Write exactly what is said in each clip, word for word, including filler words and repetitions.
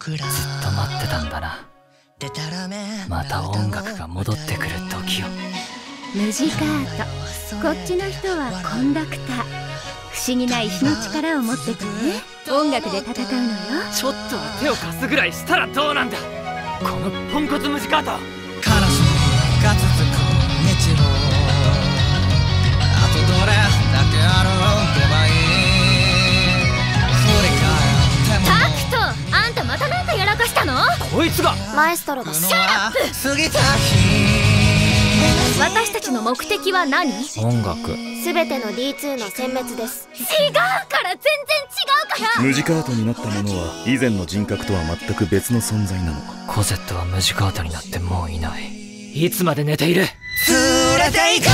と待ってたんだな。また音楽が戻ってくる時を。 ムジカート、こっちの人はコンダクター。不思議な石の力を持っててね、音楽で戦うのよ。 ちょっとは手を貸すぐらいしたらどうなんだ、このポンコツムジカート。 悲しみが続く日常、あとどれだけ歩けばいい。振り返ってもタクト、あんたまたなんかやらかしたの？ こいつがマエストロがシャープ。 過ぎた日、 私たちの目的は何？ 音楽。 すべての ディーツー の殲滅です。違うから、全然違うから。 ムジカートになったものは以前の人格とは全く別の存在なのか。 コゼットはムジカートになってもういない。 いつまで寝ている。 連れて行く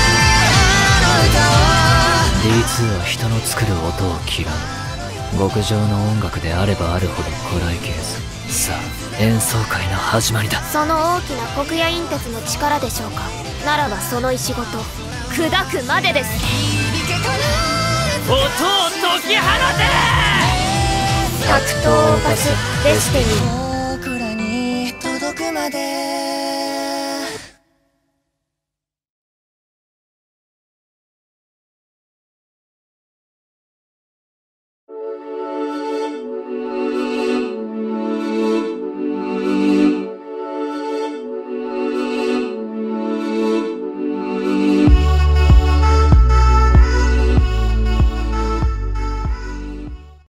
ディーツー は人の作る音を嫌う。極上の音楽であればあるほどこらえきれず。さあ、演奏会の始まりだ。 その大きな黒夜陰鉄の力でしょうか。ならばその石ごと砕くまでです。 音を解き放て。 タクトオーパスデスティニー。 僕らに届くまで